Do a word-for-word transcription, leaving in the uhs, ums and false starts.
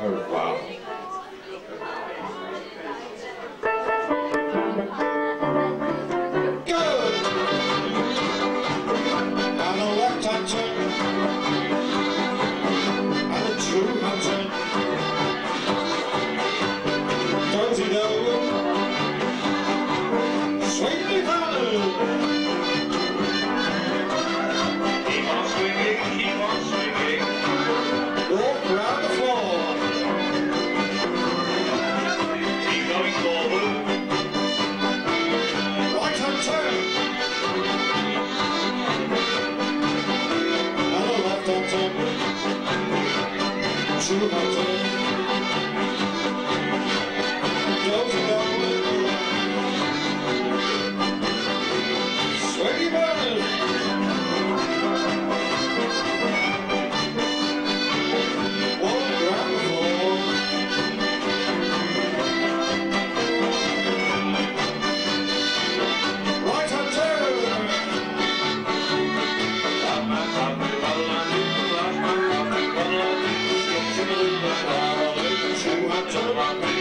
Oh, wow. True hunter, don't you know it? Swing your body. Walk around the floor. Right hunter. Last man, last man, last man, last man, last man, last man. True hunter.